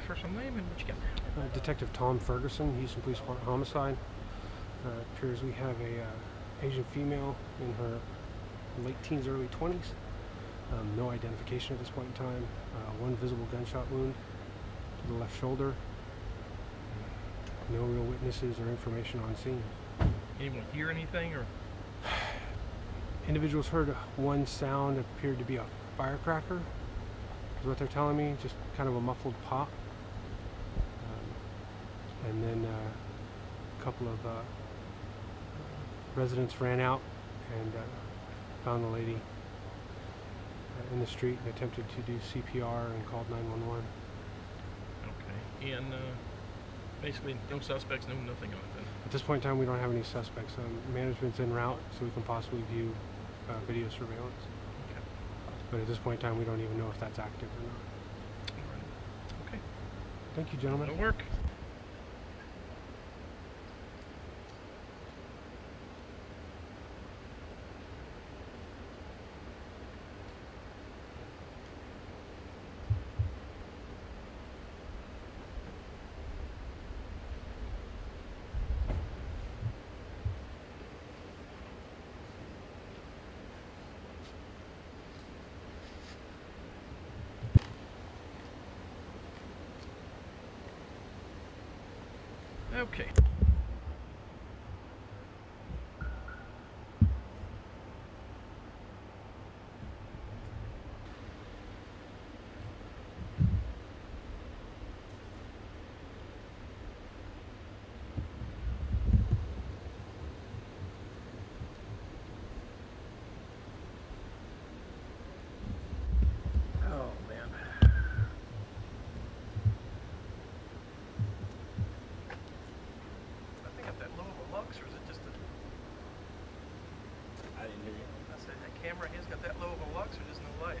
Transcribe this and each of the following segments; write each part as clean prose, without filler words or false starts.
for some name and what you got? Detective Tom Ferguson, Houston Police Department Homicide. Appears we have a Asian female in her late teens, early 20s. No identification at this point in time. One visible gunshot wound to the left shoulder. No real witnesses or information on scene. Anyone hear anything or? Individuals heard one sound, appeared to be a firecracker, is what they're telling me, just kind of a muffled pop. And then a couple of residents ran out and found the lady in the street and attempted to do CPR and called 911. Okay, and basically no suspects, no nothing on it then? At this point in time, we don't have any suspects. Management's en route, so we can possibly view video surveillance. Okay. But at this point in time, we don't even know if that's active or not. All right. Okay. Thank you, gentlemen. That'll work. Okay. Oh, man. That low of a lux, or is it just a... I didn't hear you. I said that camera has got that low of a lux, or just no light?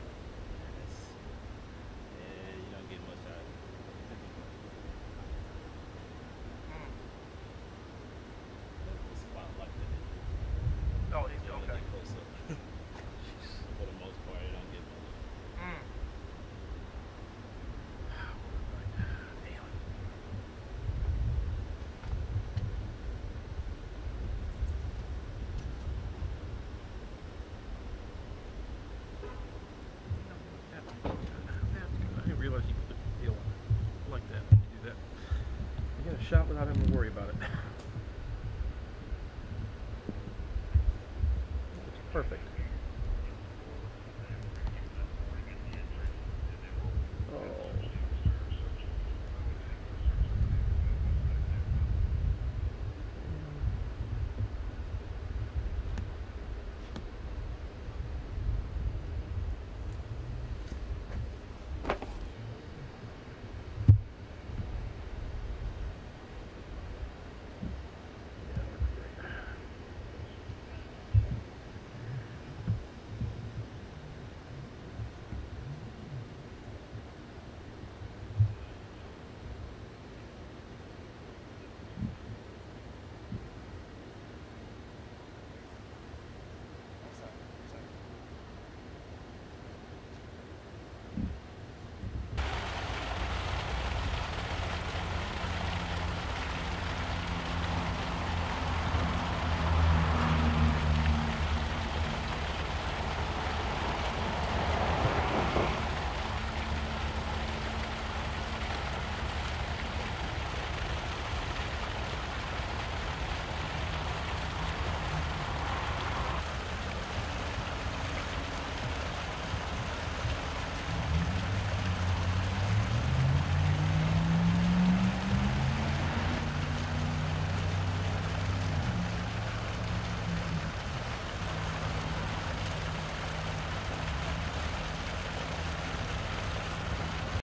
Yeah, you don't get much out of it. The spot like that. Oh, he's okay. Close up. For the most part, you don't get much. I didn't realize you could deal like that when you do that. You get a shot without having to worry about it. It's perfect.